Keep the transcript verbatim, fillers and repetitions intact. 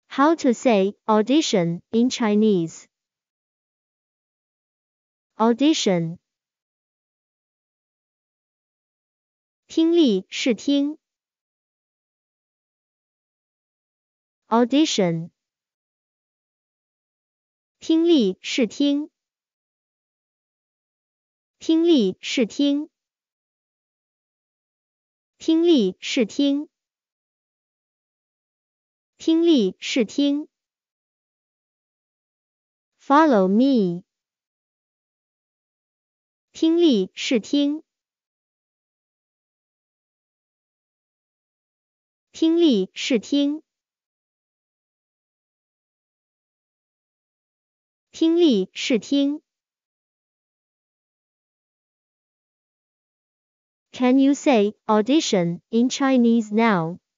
How to say audition in Chinese? Audition. 听力试听 Audition. 听力试听听力试听听力试听听力试听 Follow me. 听力试听听力试听听力试听 Can you say audition in Chinese now?